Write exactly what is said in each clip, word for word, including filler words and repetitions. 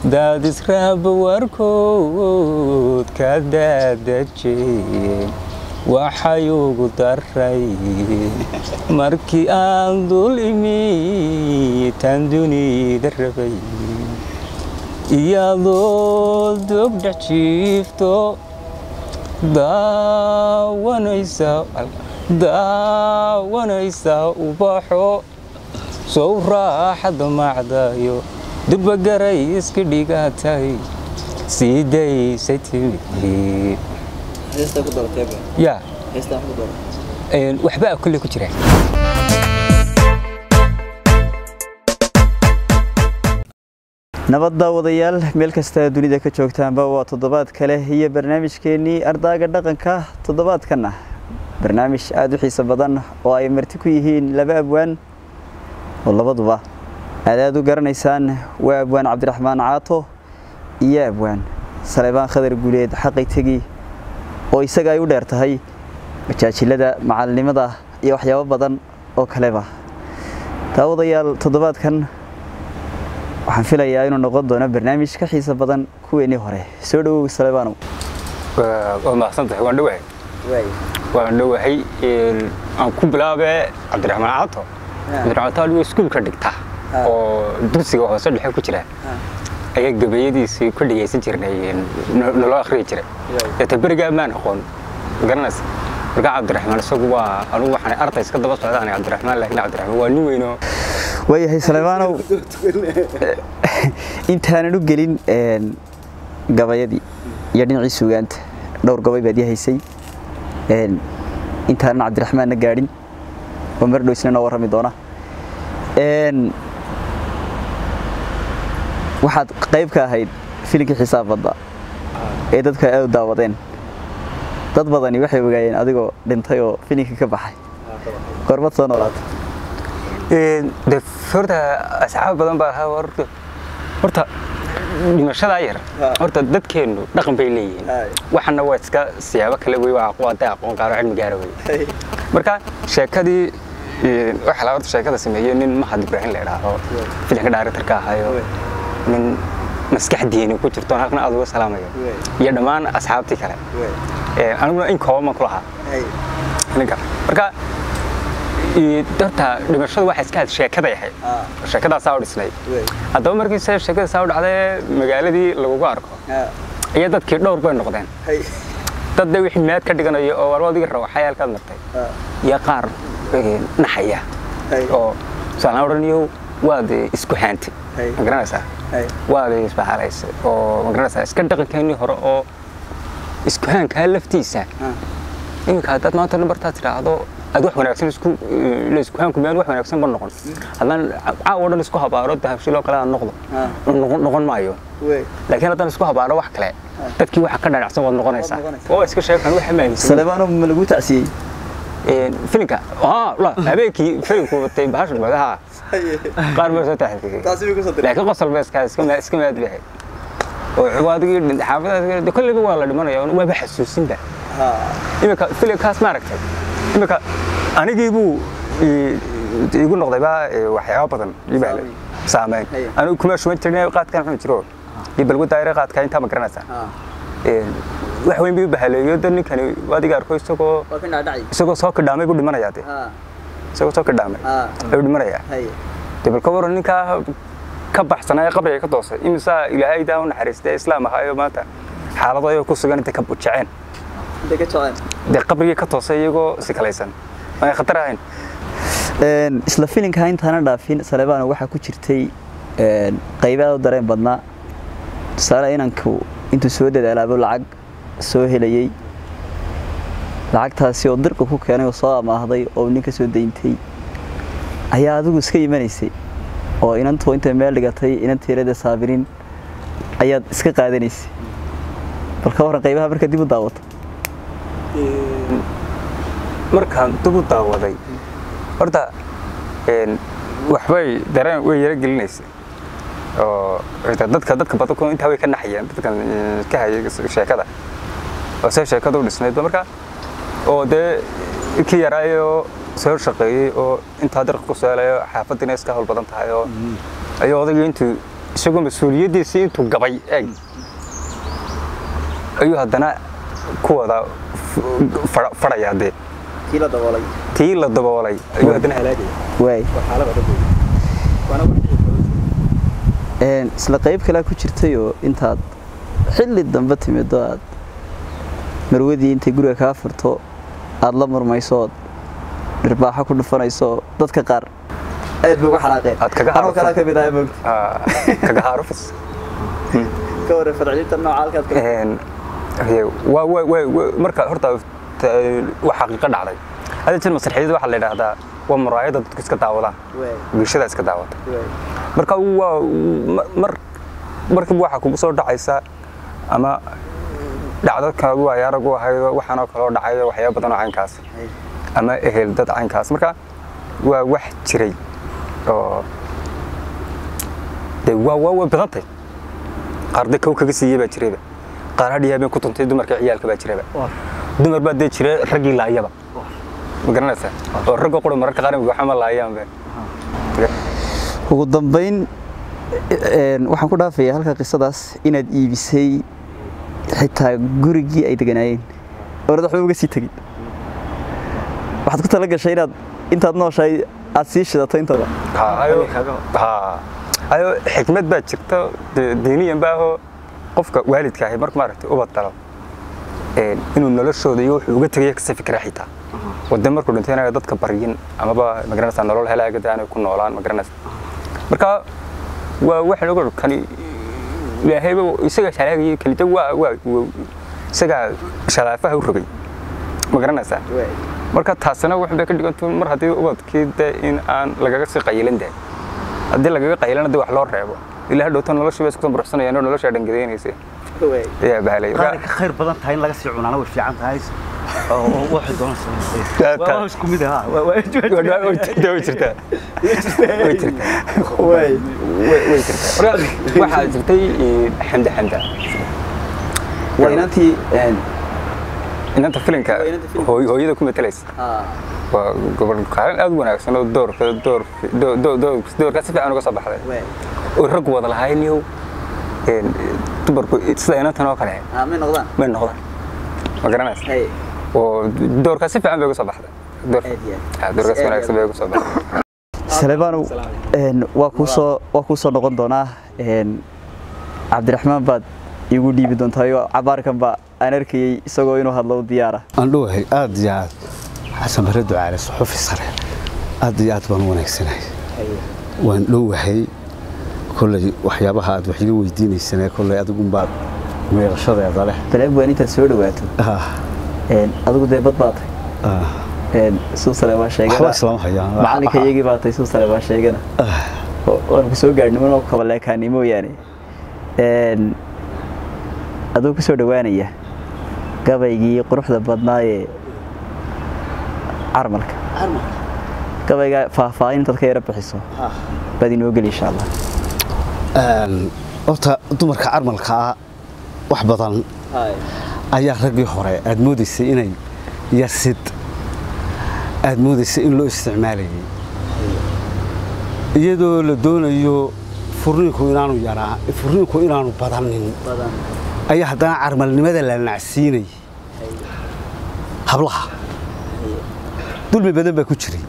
daad israab warkood ka daadajeen waxay ugu daray markii aan dul imi tan dunida rabay iyadoo dogdhac jiifto daawanaysa daawanaysa ubaxo soo raaxada macdayo durba garay iska dhigatay sidaysay timi heesta ku doortay ya heesta ku doortay een waxba kulli ku jira nabadda wadayaal meel kasta dunida ka joogtaanba waa toddobaad kale iyo barnaamijkeennii ardayga dhaqanka toddobaadkana barnaamij aad u xiiso badan oo ay marti ku yihiin laba abwaan oo labaduba aad aad u garanaysaan waa abwaan cabdiraxmaan caato iyo abwaan Saleebaan Khadar Guuleed xaqay tagi oo isaga ay u dheer tahay majaajilada macallimada iyo waxyaabo badan oo kaleba taawadayaal toddobaadkan waxaan filayaa inuu noqon doono barnaamij ka xiiso badan kuweenii hore soo dhawow Saleebaanow waa mahadsantahay waan dhawahay way waan dhawahay aan ku bilaabay Cabdiraxmaan Caato Cabdiraxmaan Caato iskuulka dhigta oo dugsiga hoose dhexe ku jira ayaa gabayadiisii ku dhigaysan jirnay nolol akhriye jiray ee tabariga ma aqoon garanas marka Cabdiraxmaan isagu waa anigu waxaan arday iska daba socdaan Cabdiraxmaan laakiin Cabdiraxmaan waa nin weyn oo way Saleebaanow intaan u gelin een gabayadii iyo dhinacii suugaanta dhowr gabay baad yahaysay een intaan Cabdiraxmaan na gaadhin oo mar dhow isna warami doona een waxaad qayb ka ahayd filimkii xisaabada ee dadka ay u daawadeen dad badani waxay ogaayeen adigoo dhintay oo filimkii ka baxay qormad soo noolaatay de horta asxaab badan baa ahaa horta horta dhimashada yar horta dadkeenu dhaqan bay leeyihiin waxana waa iska siyaabo kale way waa aqoonta aqoon qaar cilmi gaar ah marka sheekadii waxa la horta sheekada sameeyay nin Mahad Ibrahim la yiraahdo filimka director-ka ahayo nin maskaxdiina ku jirto halkan aad uga salaamayo iyo dhamaan asxaabtii kale ee aniguna in kooban ku lahaa ninka marka dadka dhimashadu waxa iska sheekada yahay sheekada soo dhisnay hadaba markii sheekada soo dhacday magaaladii lagu arko iyo dadkii dhowr bay noqdeen dad day wixii meed ka dhiganayo oo warwadiga rawaxay halka martay iyo qaar naxaya oo sanaa oraniyo waad isku haanti magaranaysa waad isbaxalaysa oo magaranaysa iska dhaqankeeni hore oo isku haanka laftiisa imika dad maanta nambarta tiraahdo ad wax wanaagsan isku la isku haanku meel wax wanaagsan ma noqon hadan caawa dhan isku habaaro dahabshilo kala noqdo noqon maayo laakiin hadan isku habaaro wax kale dadkii waxa ka dhanacsan wad noqonaysa oo iska sheekan wax ma aaminsan Saleebaanow ma lagu tacsiyay ee filimka ah la habeenkii filimku watay bahashan magaha qaar ma soo taxay taasi ugu soo diray laakiin qosol baa iska iska iska maad bixay oo ciwaadigi xaafadda kulliba waa la dhimanayaa waa ba xasuusin ba ha imika filimkaas ma aragtay imika anigii buu igu noqday baa waxyaabo badan libaale saameyn anigu kuma shuban jirnay qaadkan xun jiro dibal daayira qaadka inta ma garanaysaa ee wax weyn buu bahaleeyo dan ninkani wadiga arko isagoo isagoo soo kadhaamay buu dhimanayaa de ha isagoo soo kadhaamay ayuu dhimanayaa dibal ka waran ninka ka baxsanay qabriga ka doosay imisa ilaahay daa u naxariistay islaam ahaayo maanta xaalado ay ku sugan inta ka buuceen inta ka joocan de qabriga ka toosay iyagoo si kalaysan ay khatar ahayn een isla filimka intaana dhaafin Saleebaanow waxa ku jirtay een qaybaha dareen badna sala inanku intuu soo dadaalaabo lacag soo helayay lacagtaasi oo dirka ku keenay oo soo amaahday oo ninka soo deyntay ayaa adigu iska imanaysay oo inantu inta meel dhigatay inanteerada saabirin ayaad iska qaadanaysay balka waran qaybaha marka dib u daawato markaan dib u daawaday horta een waxbay dareen way yara gelinaysay oo dadka dadka badanku inta way ka naxayeen dadkan ka hayay sheekada oo say sheekadu dhisnayd marka oo de ki yaraayo soo shaqeeyay oo inta darq ku saalayo xaafadina iska hol badan tahay oo ayo odayga intuu isagoo mas'uuliyadiisii intuu gabay eeg ayuu haddana ku wada fadhayaa dee tii la daboolay tii la daboolay ayuu haddana halaagaya waay isla qayb kale ku jirtay oo intaad xilli dambe timido aad marwadii intay guriga kaa furto aad la murmayso dhirbaaxa ku dhufanayso dadka qaar aad buu xalaaqeen aad kaga anoo kala kamid ah moogta ah kaga harufis ka war farciinta nooca halkaad ka een waa waa waa marka horta wax xaqiiqo dhacday hada jir masraxiyada waxa la yiraahdaa waa muraayada dadka iska daawadaan bulshada iska daawata marka waa mar markii waxa kugu soo dhacaysa ama dhacdo kale waa yaragu haydo waxana kale oo dhacayo waxyaabo badan oo caynkaas ama ehel dad caynkaas marka waa wax jiray oo de waa waa badantay qarday kow kaga siiyay baa jirayba qaar hadiyay ku tuntay dumarka ciyaalka baa jirayba dumar baa de jiray ragii laayaba ma garanaysaa oo rag qoro mararka qaar waxa ma laayaan ba ugu dambeyn waxaan ku dhaafayaa halka qisadaas inaad iibisay xitaa gurigii ay deganaayeen orada waxba uga sii tagin waxaad ku tala gashay inaad intaad nooshahay aad sii shidato intada ayo ha ayo xikmad baa jirta diiniyan baa qofka waalidka ah marka maaragtay ubad dalo ee inuu noloshooda iyo wuxuu uga tagay ka fikra xitaa wada markuu dhintayna dadka bariyin ama ba magaranaysa nolol helaaga daanay ku noolaan magaranaysa marka waa wax lagu kani ilaahay isaga sharaagay kalita waa waa isaga sharaafaha u rogay magaranaysa marka taasina wax bay ka dhiganto mar hadii ubadkii in aan lagaga sii qaylan day hadii lagaga qaylan day wax loo reebo ilaahay dhowtan nolosha isku barxsanayaan nolosha dhangadeynaysa way yaa baalay qaar ka khayr badan tahay in laga sii cunaana way fiican tahay oo wax doon sameeyay waa isku mid ah waa way jirtaa way jirtaa way way jirtaa waxa jirtay xamda xamda waa inantii inanta filinka hooyada ku matalaysa waa gobol qaaran aad wanaagsan oo door door door door ka si fiican uga soo baxday oo rag wada lahaayeen een tubarku sida inanta oo kale ah ma noqdaan ma noqdaan ma garanaysaa oo door ka si fiican bay uga soo baxday door ah door ka si wanaagsan bay uga soo baxday Salebano een waa ku soo waa ku soo noqon doonaa een Cabdiraxmaan baad igu dhiibi doontaa cabaarkan ba aan arkayay isagoo inuu hadlo diyaar ah aan dhuuhay aad iyo aad xasan bare ducaale suxufi sare aad iyo aad baan wanaagsanay waan dhuuhay kullay waxyaabaha aad wax iga weydiinaysanay kullay adigu baad meeqashadeeda leh taleeb waan inta soo dhawaato ah een adigu de bad baatay ah een soo sare waa sheegay waxba islaam hayaan macalinka iyagii baatay soo sare waa sheegana ah waan ku soo gaadhnimo oo kabaleekaanimo yaani een adoo ku soo dhawaanaya gabaygii quruxda badnaa ee armalka armal gabayga faahfaahin dadka yara bixiso ah bad inoo gal insha Allah een horta dumarka armalka wax badan hay ayaa ragii hore aad moodaysay inay yarsid aad moodaysay in loo isticmaalayay iyadoo la doonayo furniinku inaanu yaraa furniinku inaanu badanin badan ayaa haddana carmalnimada la nacsiinay hablaha dulmi badan baa ku jiray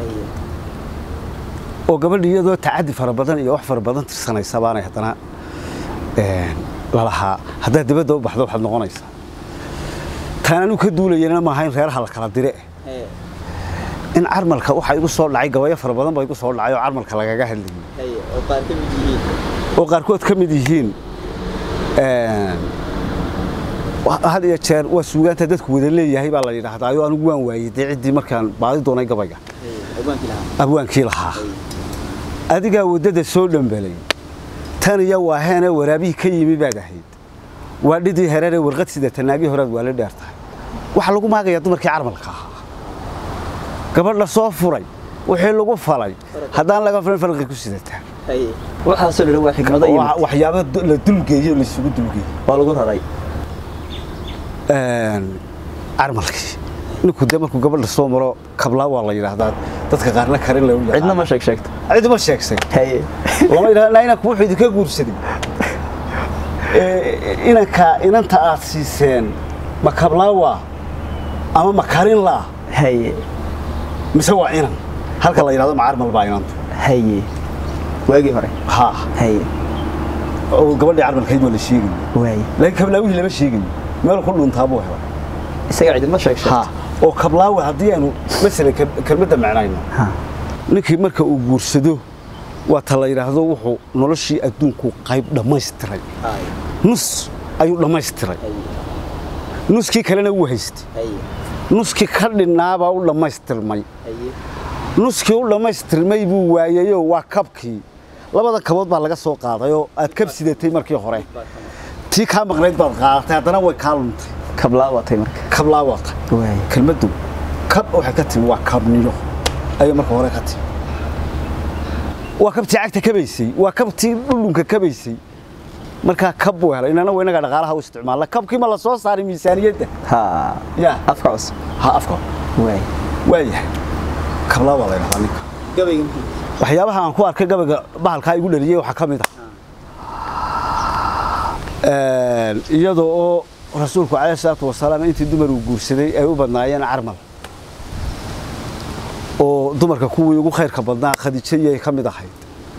oo gabadh iyadoo tacadi fara badan iyo wax fara badan tirsanaysa baanay haddana een lalahaa haddaad dibadda u baxdo waxaad noqonaysaa taan anu ka duulayana ma ahayn reeraha la kala dire in carmalka waxa igu soo dhacay gabayo fara badan baa igu soo dhacay oo carmalka lagaga hadlayay oo qaar ka mid yihiin oo qaarkood ka mid yihiin een hal iyo jeer waa suugaanta dadku wada leeyahay baa la yiraahdaa ayuu anigu waan waayay deecidii markaan baadi doonay gabayga abwaankii lahaa abwaankii lahaa adiga wadada soo dhambalay tan iyo waahana waraabihi ka yimi baad ahayd waa dhidii hareere warqad sida tanaagi horaad waa la dheertahay waxa lagu maagaya dumarkii carmalka ah gabadh la soo furay wixii lagu falay hadaan laga filan falqi ku sidataa waxa soo dhawaa waa xigmada iyo waxyaabo la dulgeeyo la isugu dulgeeyo waa lagu raray een carmalkii ninku de markuu gabadha soo maro kablaa waa la yiraahdaa dadka qaarna karin la yiraahdaa cidna ma sheeg sheegto cid ma sheegsay haye lama yiraahdaa inaan ku wuxuu idinka guursaday ee inanka inanta aad siiseen ma kablaa waa ama ma karin la haye mise waa inan halka la yiraahdo ma carmal baa inanta haye waagi hore ha haye oo gabadha carmalkeed wala sheegay waay laakiin kablaa wixii lama sheegay meel ku dhuntaa buu helay isaga cid ma sheeg sheegto ha oo kablaa hadii aanu mesela kelmadda macnaayna ha ninkii marka uu guursado waa ta la yiraahdo wuxuu noloshii adduunku qayb dhameystiray nus ayuu dhameystiray nuskii kalena uu haystay nuskii ka dhinaaba uu dhammeystirmay nuskii uu dhammeystirmay buu waayay oo waa kabkii labada kabood baa laga soo qaaday oo aad kab sidatay markii hore tii ka maqnayd baad qaadatay haddana way ka luntay kablaa watay marka kablaa watay waay kelmaddu kab waxa ka timi waa kabniyo ay marka hore ka timi waa kabtii cagta kabaysay waa kabtii dhulunka kabaysay marka kab weela inana weynaga dhaqaalaha u isticmaala kabkii ma la soo saaray miisaaniyadda ha ya afka cus ha afka waay waay kablaa wala yiraahdaa ninka gabayga waxyaabaha aan ku arkay gabayga bahalka igu dhaliyay waxa kamid ah ee iyadoo oo rasuulku calayhi salaatu wasalaam intii dumar uu guursaday ay u badnaayeen carmal oo dumarka kuwii ugu khayrka badnaa Khadiija ay kamid ahayd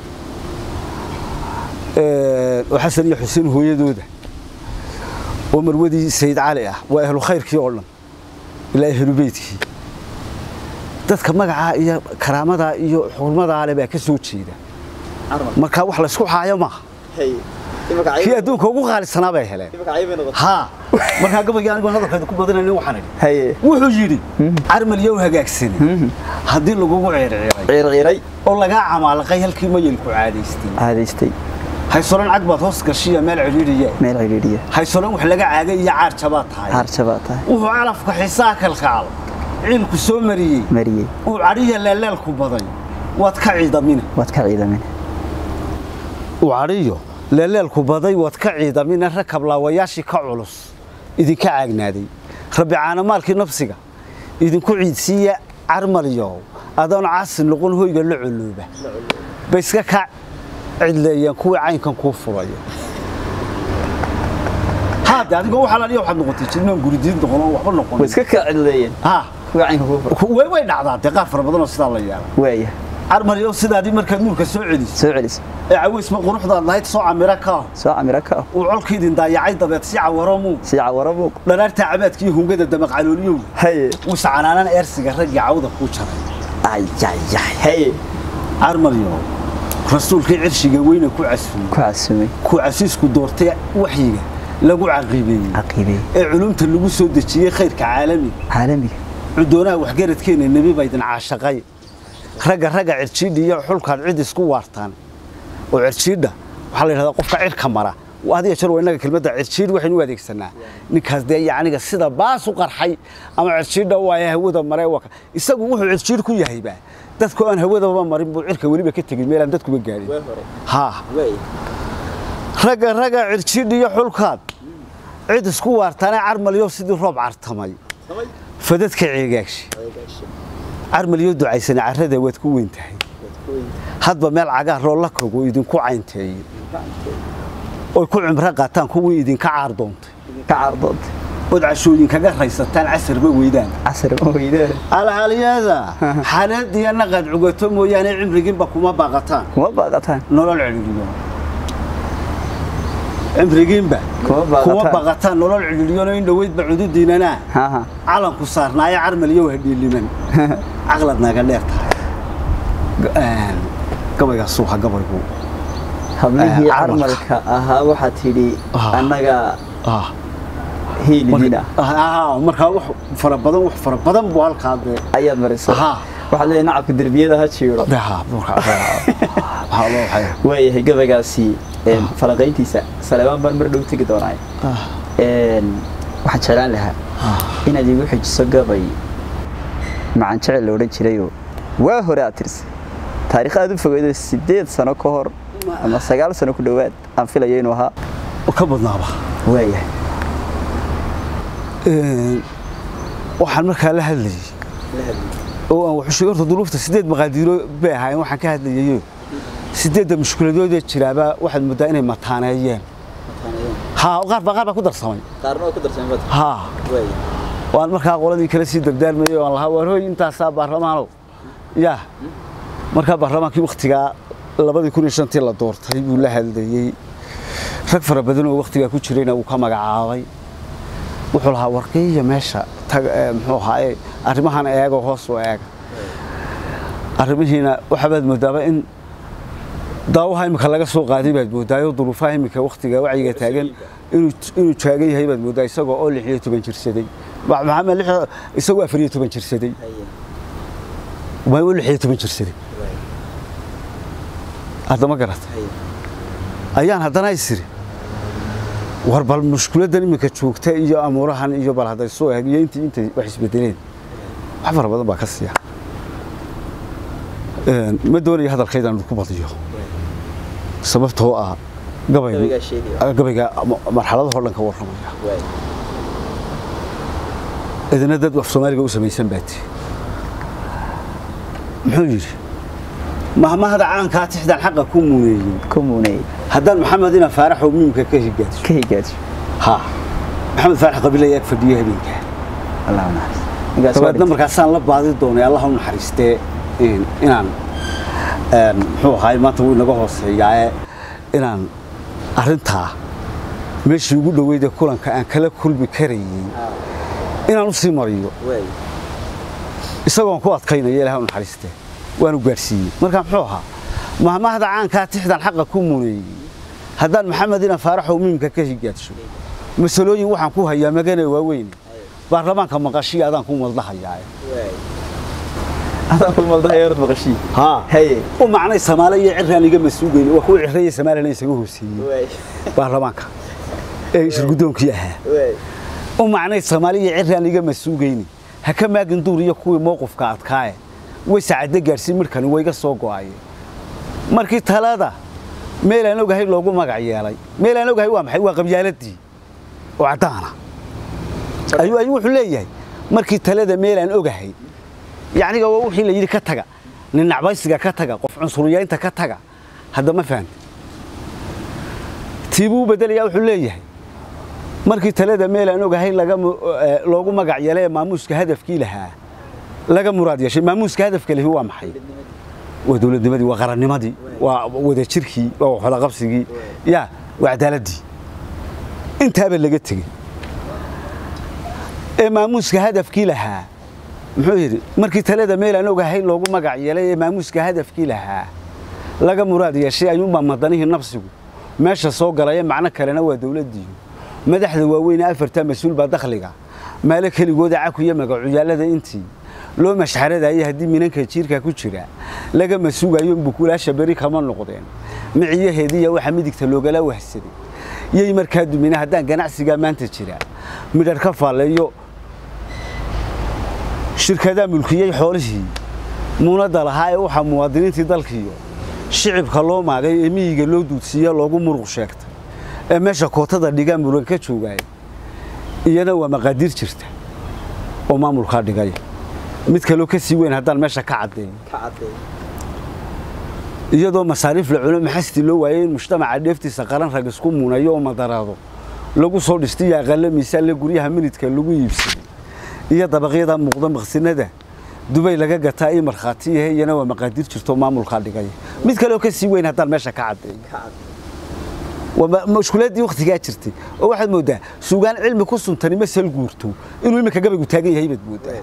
ee Xasan iyo Xuseen hooyadooda oo marwadii Sayyid Cali ah waa ahlu khayrkii oo dhan ilaa ahlu beedkii dadka magaca iyo karaamada iyo xurmada ale baa ka soo jeeda marka wax la isku haayo ma hay imaka kii adduunka ugu qaalisanaa bay heleen imaka ayay noqotay ha marka gabayga anigu hadalkeeda ku badanayna waxaan idhi haye wuxuu yiri carmal yow hagaagsan hadii lagu ciirciiray ciirciiray oo laga camaalqay halkii mayilku caadaystay caadaystay haysolan cagba hoos gashiya meel ciriiriye meel ciriiriye haysolan wax laga caagay iyo caar jabaa tahay caar jabaa tahay wuxuu calafka xisaa kalkaal ciilku soo mariyay mariyay uu cariya leelku baday wad ka ciidamina wad ka ciidamina uu cariyo leelku baday wad ka ciidamina rakab laawayaashii ka culus idinka caagnaaday rabbi caana maalkii nafsiga idinku ciidsiya carmaliyo adoon caasin noqon hoyga la culuuba bayska ka cidleeyaan kuwa caynkan ku furaya hada adigu waxa la leeyahay waxaad noqotay jilmaan guridiin doqon waxba noqon way iska ka cidleeyeen ha kuwa caynkan ku furaya way way dhacdaa deeqaar fara badan oo sida la yaalo waaya carmaliyo sidaadii marka nuurka soo celiso soo celiso ee caways ma quruxda lahayd soo camira ka soo camira ka uu colkiidin daayacay dabeed si cawaramu si cawaramu dhanaarta cabaadkii hungada damaq calooliyo haye uu sacanaanan eersiga ragii cawda ku jaray ay ay ay haye carmaliyo rasuulkii cirshiga weyna ku casumay ku casumay ku casiisku doortay waxyiga lagu caqiibeeyay caqiibeeyay ee culumta lagu soo dejiyay khayrka caalami caalamiga cudoonaha wax garadkeena nabi baydan caashaqay raga raga cirjiidha iyo xulkaan cid isku waartaan oo cirjiidha waxa la yiraahdaa qofka cirka mara waadiga jar weynaga kelmadda cirjiid waxaynu adeegsanaa ninkaas de yacniga sida baas u qarxay ama cirjiidha waa hawada maray waa isagu wuxuu cirjiid ku yahay baa dadku aan hawadaba marin buu cirka waliba ka tagay meel aan dadku ba gaarin ha way raga raga cirjiidha iyo xulkaan cid isku waartaan carmaliyo sidii roob cartamay samay fadadka ceegaagshi carmaliyo ducaysan carrada wad ku weyn tahay hadba meel cagaar roo la kogo idinku caynteeyay oo ku cimro qaataan kuwii idinka caar doontay ka caar doontay oo cashooyin kaga raysataan casarba weydaan casarba weydaan alhaliyada xaaladii naqad cugato mooyaane cimrigiinba kuma baaqataan kuma baaqataan nolol ciriiriyo cimrigiinba kuma baaqataan nolol ciriiriyo in dhaweydba cududiinana ha ha calanku saarnaayo carmaliyo waa dhiiliman aqlad naga dheertahay aan gabayga suuqa gabaygu hablihii carmalka ahaa waxa tidhi annaga ah hiilidina ah marka wax fara badan wax fara badan buu halkaa ayaad marisay ha waxa leeyahay nacabka darbiyada ha jiiro ha waxa loo hay way gabaygaasi een falaqayntiisa Salmaan baan mar dhow tagi doonaa een waxa jeclaan lahaa inaad igu xijiso gabay macaan jecel loo oran jiray waa hore aad tirsay taariikh aad u fogeedo sideed sano ka hor ama sagaal sano ku dhawaad aan filayo inuu ahaa ka badnaaba waaya ee waxaan markaa la hadlayay oo aan wuxuu sheegay horta duruufta sideed maqaadiiro bay ahaayeen waxaan ka hadlayay sideedda mushkiladood ee jiraaba waxaad moodaa inay mataaneeyeen ha qaar baa qaar baa ku darsamay qaarna ku darsamay bad ha way waan markaa qoladii kala sii dardaarmayay oo lahaa war hooy intaas baarlamaano ya markaa baarlamaankii waqtiga labadii kun iyo shantii la doortay buu la hadlayay rag fara badan oo waqtiga ku jirayna uu ka magacaabay wuxuu lahaa warqeeya meesha tag muxuu ahaay arrimahan eego hoos oo eega arrimihiina waxa baad moodaa in daawaha imika laga soo qaaday baad moodaayo duruufaha imika waqtiga wacyiga taagan inuu inuu taagan yahay baad moodaa isagoo oo lix iyo toban jirsaday maxamed lix isagoo afar iyo toban jirsaday way uu lix iyo toban jirsaday هذا ما قرأت أيان هذا نايسري وهرب المشكلة ده إنك تشوف تيجي أمورها إنه يجبر هذا السوء هي أنت أنت وحش بدلين عفر بدل بكسيا ما دوري هذا الخير أنا ركوب بطيء سببته هو قبل قبل مرحلة هو لك ورا إذا ندد وفي سومالي قوس ميسن باتي محير مهما هذا عن كاتح ده الحق كوموني كوموني هذا محمد هنا فارح وميمك كهي جاتش كهي جاتش ها محمد فارح قبيلة يكفي ديه هنيك الله ناس طبعا نمر كاسان لب بعض الدنيا اللهم حريسته إن إنان هو هاي ما تقول نجوه السياء إنان أرنتها مش يقول له ويدا كلن كأن كلا كل بكري إنان نصي مريو يسوون قوات قينا يلهم حريسته وأنا جالسين مركب حوها مهما هذا عن كاتح ده الحق كوموني هذا محمد هنا فارح وميمك كهي جاتش مسؤولين وحن كوها يا مجانا ووين برلمان كم مقاشي هذا كوم الله يا هذا كل مالده يرد مقاشي ها هي ومعنى السمالية عرفان يجمع السوقين وكل عرفان السمالة ليس جوه سي برلمان كا إيش القدوم كياها ومعنى السمالية عرفان يجمع السوقين هكما جندور يكوي موقف كات كاي وساعد جالسين مركن ويجا سوق عاي مركي ثلاثة ميل أنا وجهي لوجو ما قعيالي ميل أنا وجهي وام حيوان قبيالتي وعطانا أيوة أيوة حليه مركي ثلاثة ميل أنا وجهي يعني جو وحي اللي يجي كتجا ننعبايس جا كتجا قف عنصريين أنت كتجا هذا ما فهم تيبو بدل يا حليه مركي ثلاثة ميل أنا وجهي لجا لوجو ما قعيالي ما موسك هدف كيلها لقى مراد يا شيء ما موسك هدف كله هو محي ودولة دمدي وقرن مدي وده شركي وحلا قبسي يا وعدالتي أنت هبل اللي جتك ما موسك هدف كلها محير مركي ثلاثة ميل أنا وجهي لو ما قاعد ما موسك هدف كلها لقى مراد يا شيء يوم ما مضانيه نفسه ماشى صوق رايه معنا كلنا ودولة دي مدح ذوين أفرت مسؤول بدخلك مالك اللي جود عاكو يمك عجالة أنتي لو مش حرد أي هدي منك كتير كوتشرا لقى مسوق يوم بكل شبري كمان نقطين معيه هدية وحميدك تلوجلا وحسدي يجي مركز من هذا جناح سجى ما أنت تشرا من الكفار ليو شركة ملكية حوله مناضلة هاي وح مواطنين تدلكيو شعب خلوا مع جاي مي يقولوا دوتسيا لوجو مرقشكت ماشى كوتا ده جام مركز شو جاي ينا ومقادير شرته وما ملخار جاي mid kale oo ka sii weyn hadaan meesha ka cadeeyo ka cadeeyo iyadoo masaariif la culimo xasti loo waayay mujtamaca dheeftiisa qaran rag isku muunayo oo madaraado lagu soo dhistay aqal miisaan la guryaha minidka lagu iibsaday iyo dabaqyada muuqda maqsinada Dubai laga gataa ay marxaati yahay waa maqaadir jirto maamulka dhigay mid kale oo ka sii weyn hadaan meesha ka cadeeyo ومشكلات وقتها جرتي وواحد مودا سوغان علمي ku suntani ma sal guurto inuu imika gabaygu taagan yahay bad moodaa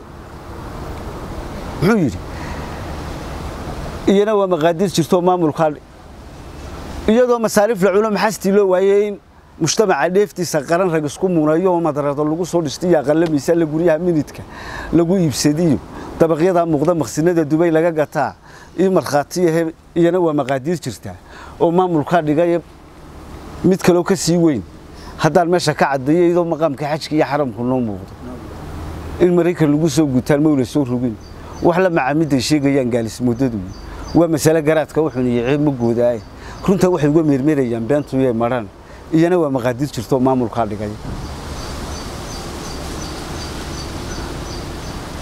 حيري iyana waa maqaadir jirto maamulka iyadoo masaariif la culimo xasti loo waayay mujtamaca dheeftiisa qaran rag isku muunayo oo madarado lagu soo dhistay aqal miisaan la guryaha minidka lagu iibsadiyo dabaqyada muuqda maqsinada Dubai laga gataa iyo marxaati iyana waa maqaadir jirta oo maamulka dhigay mid kale oo ka sii weyn hadaan meesha ka cadeeyay iyadoo maqaamka xajka iyo xaramku noo muuqdo in Mareykan lagu soo gutaan mawla soo rugin وحلا مع مدة شيء جيان جالس مدته ومسألة جرات كوحني يعيب مجهوداي كنت واحد يقول ميرميري جنبان تويا مران إيانا وما قدرت شرطو معمول خالد جاي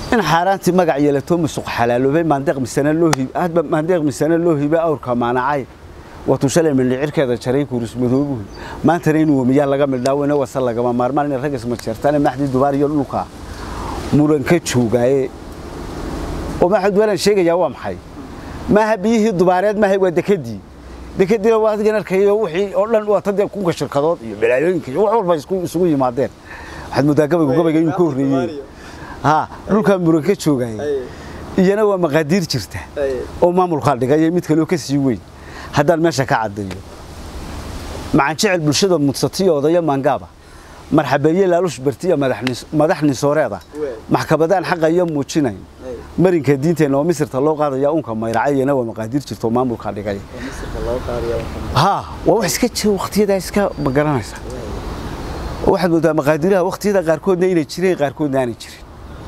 in xaaraantii magac yeelato musuq xalaaloobay maandeeq misana loo hib hadba maandeeq misana loo hibay awrka maanacay wato shalay min cirkeeda jaray kuris madoobuhu maanta inuu miyaa laga midhaawayna wasal laga maarmaan in rag isma jirtaan maxdi dubaar iyo dhulka muran ka joogay oo maxad wala sheegaya waa maxay ma habiyihii dubaareed ma hay wada kadii dekadii waa adiga arkayo wixii oo dhan waa tad ku shirkadood iyo balaayoyinka wax walba isku isugu yimaadeen waxad mudagabaygu gabayga inuu ka horeeyay ha dhulka muran ka joogay iyana waa maqaadiir jirta oo maamulka dhigay mid kale oo ka sii weyn haddaan meesha ka cadeeyo macaan jecel bulshada mudsatiyooda iyo maangaba marxabeeye laalush bartiya madaxnis madaxni sooreeda maxkamadaan xaq iyo muujinay marinka diinteena oo misirta loo qaadaya unka mayracayna waa maqaadiir jirto maamulka dhigay misirka loo qaadaya ha waa wax iska jir waqtiyada iska magaranaysa waxaad moodaa maqaadiraha waqtiyada qaarkoodna inay jireen qaarkoodna aanay jirin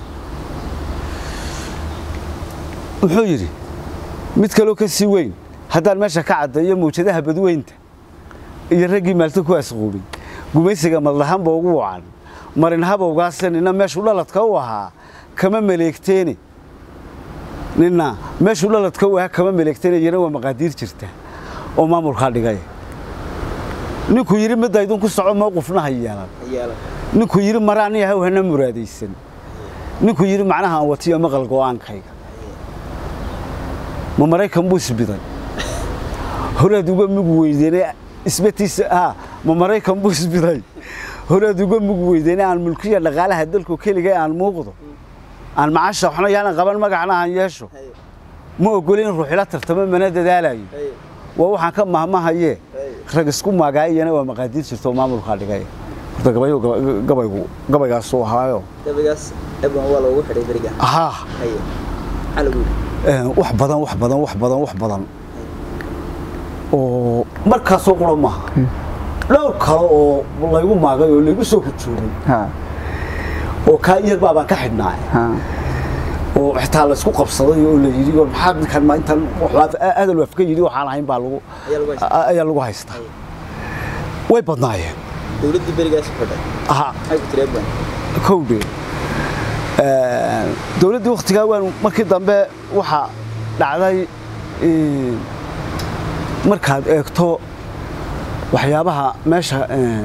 wuxuu yiri mid kale oo ka sii weyn haddaan meesha ka cadeeyo muujadaha badweynta iyo ragii maalta ku asquubay gumaysiga madlahan baa ugu wacan marin habowgaasna ina meeshu dhaladka u ahaa kama maleegteeni nina meeshu dhaladka u ahaa kama maleegteeni iyana waa maqaadiir jirta oo maamulka dhigay ninku yiri midaydun ku soco mowqifna hayaan ninku yiri maraani ah hana muraadaysan ninku yiri macnaha aan watiyo maqal go'aankayga ma maraykan buu isbiday horaad uga mug weydeena isbatiisa ah ma maraykan buu isbiday horaad uga mug weydeena aan mulkiya dhaqaalaha dalku kaliya aan muuqdo aan macaasha waxna yaana qaban magacna aan yeesho ma ogolin ruux ila tartamo mana dadaalayo waa waxaan ka mahmahaye rag isku magaayana waa maqaadiir jirto maamulka dhigay horta gabayo gabaygu gabaygaas soo haayo gabaygaas eban waa loogu xidhay bariga aha haye alagu wax badan wax badan wax badan wax badan oo markaas oo qolo ma dhowr kale oo lagu maagay oo lagu soo hujuumay ha oo ka yar baaban ka xidhnaa ha oo xitaa la isku qabsaday oo la yiri oo maxaa kan ma intan wax aad loo afka yiri waxaan ahayn baa lagu ayaa lagu haystaa way badnaayeen dawladda barigaas xidhay aha ay ku tireebaan kowde ee dawladda waqtiga waan markii dambe waxa dhacday ee markaad eegto waxyaabaha meesha ee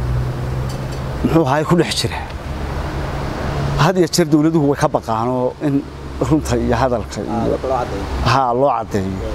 muxuu ahay ku dhex jira had iyo jeer dawladuhu way ka baqaano in runta iyo hadalka iyo ha loo cadeeyo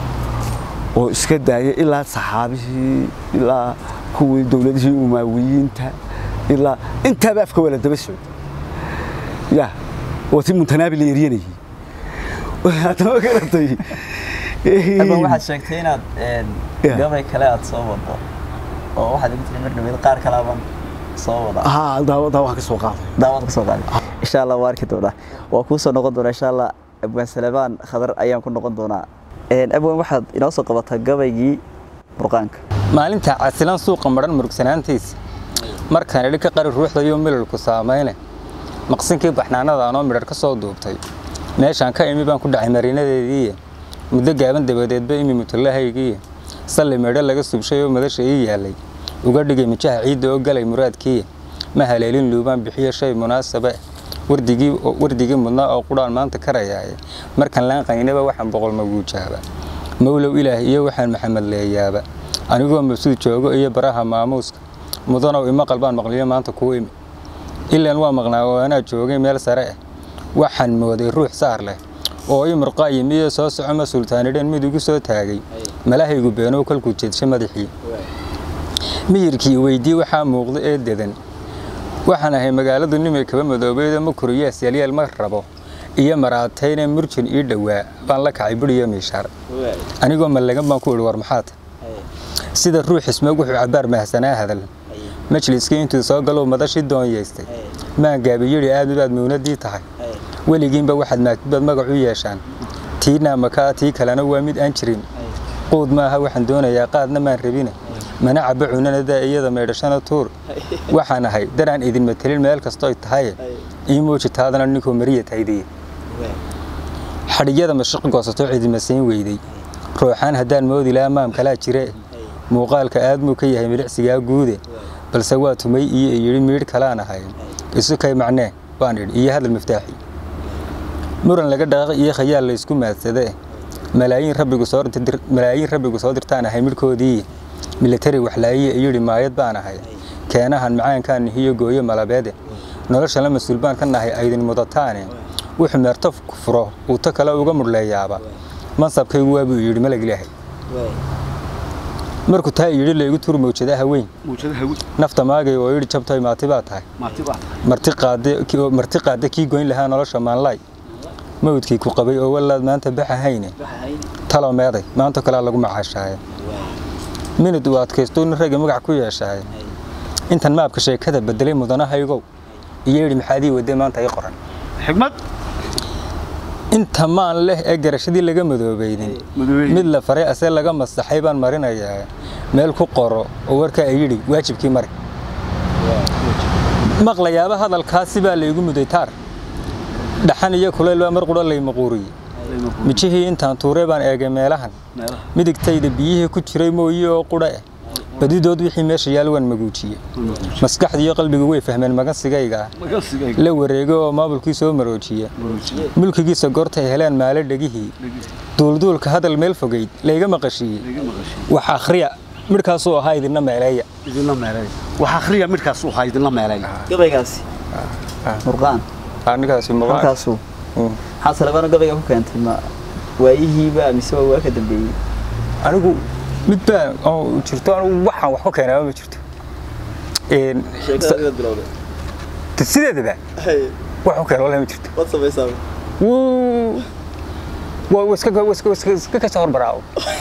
oo iska daayay ilaa saxaabihii ilaa kuwii dawladihii umaawiyiinta ilaa inta afka wala daba socday ya wati muntanaabil yeeriyanay hada ma garatay ama waxa sheegtay inaad gabay kale aad soo wado oo waxaad ugu timid marnaba qaar kale aban soo wada ha daawada wax ka soo qaaday daawada ka soo qaaday insha Allah waarki doona waa ku soo noqon doona insha Allah abwan Salabaan khadar ayaan ku noqon doona een abwan waxaad inoo soo qabataa gabaygii burqaanka maalinta casilan suuqa maran murugsanaantiisa markaan idin ka qari ruuxda iyo mililku saameeyay maqsinkii baxnaanada aan oo midhar ka soo duubtay meeshaan ka imi baan ku dhacay marinadeedii muddo gaaban dabadeed ba imi mutalahaygii salli meedho laga subshay oo madasha ii yaalay uga dhigay mijaha ciidda oo galay muraadkii ma haleelin luubaan bixiyo shay munaasaba wardigii wardigii mudnaa oo quraan maanta karayay markan laan qaynaba waxaan boqol ma guujaaba mawlow ilaahi iyo waxaan maxamed leeyaaba anigoo masuud joogo iyo baraha maamuuska mudana ima qalbaan maqliyo maanta ku imi ilaan waa maqnaa oo ana joogay meel sare ah waxaan mooday ruux saar leh oo ay murqaayimiyo soo soco sultaanideen mid ugu soo taagay malahaygu beeno kalku jeedshay madaxii miyirkii weydii waxa muuqda ee dedan waxaan ahay magaaladu nimay kaba madoobeeda ma koriyaas yalyal ma rabo iyo maraatayna murjin ii dhawaa baan la kacay buriyo miishar anigoo malagan baan ku iri war maxaad sida ruux ismoog wuxuu cabaar mahsanaa hadal majliskii intuu soo galo madashi doonyeystay ma gaabiyay aad baad muunadii tahay waligiinba waxaad maagtid magac u yeeshaan tiina maka tii kalena waa mid aan jirin qood maaha waxaan doonayaa qaadna maan rabina mana cabacunana iyada meedhashana tuur waxaan ahay daraan idin metelin meel kasto ay tahay ii muujitaadana ninkoo mariya taydii xadhiyada mashaq goosato cidima siin weyday ruuxaan haddaan moodi laa maam kala jire muuqaalka aad muu ka yahay milicsiga guude balse waa tumay iyo yiri miir kala ahay isu kay macnee baan idhi iyo hadal miftaaxi muran laga dhaqay iyo khayaal la isku maadsade malaayiin rabbigu soo dirtay malaayiin rabbigu soo dirtaan ahay midkoodii military waxlaayiye iyo dhimaayad baan ahay keenahan macaankan iyo gooyo malabeede nolosha la mas'uulbaan ka nahay aydin mudataane wuxuu meerto furo uu ta kale uga mudleeyaaba mansabkaygu waa buu yiri malag ilaahay markuu taa yiri leeyahay tur mawjadaha weyn mawjadaha weyn nafta maagay oo yiri jabtay maati baa tahay maati baa marti qaade marti qaade ki goyn lahaa nolosha maanlay mawdkii ku qabay oo walaad maanta baxahayne talo meeday maanta kala lagu macaashaay minad waad kaystoon raga magac ku yeeshay intan maabka sheekada bedelay mudanahaygo iyo yiri maxaadii waday maanta ay qoran xigmad inta maan leh ee garashadii laga madoobeeyay mid la faray asee laga masaxay baan marinayaa meel ku qoro oo warka ay yiri waajibkii mari maqlayaaba hadalkaasi baa la igu muday taar dhaxan iyo kuleel waa mar qura lay maquuriye mijihii intaan tuuray baan eegay meelahan midigtayda biyihii ku jiray mooyee oo qura ah badidood wixii meesha yaal waan maguujiye maskaxda iyo qalbigu way fahmeen magansigayga la wareego oo maamulkii soo maroojiye mulkigiisa goorta ay heleen maale dhagihii duulduulka hadal meel fogeyd layga maqashiyey wax akhriya midkaas oo ahaa idina meeleeya idina meeleeya wax akhriya midkaas oo ahaa idina meeleeya gabaygaasi murqaan anigaasi murqaan halkaasuu xasal bana gabayga ku keentay ma waayihiiba mise waa ka dambeeyay anigu mid baa oo jirto anigu waxaan wax ku keenay ma jirto een sheekada bilowday sideedaba wax ku keenay ma jirto wad samaysaa wuu waa iska iska iska ka soo baraaw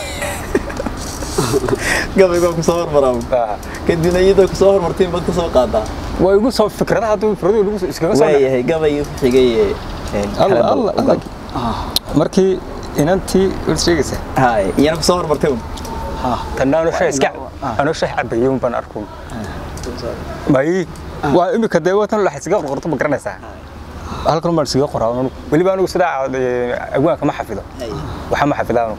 gabayga ku soo hormaraaw kadibna iyada ku soo hormartay bad ka soo qaadaa way ugu soo fikradaha haduu fikradu ugu iskaga soo waayahay gabayga ku xigay Allah Allah markii inantii u sheegaysa hay iyana ku soo hormartay ها تنانو شيء اسكع أنا شيء عبيون بناركم باي وإمي كدوات أنا لحد سجق قرطة بقرنا ساعة هل كانوا من سجق قرآن واللي بانو سداع أجواء كم حفظه وحما حفظه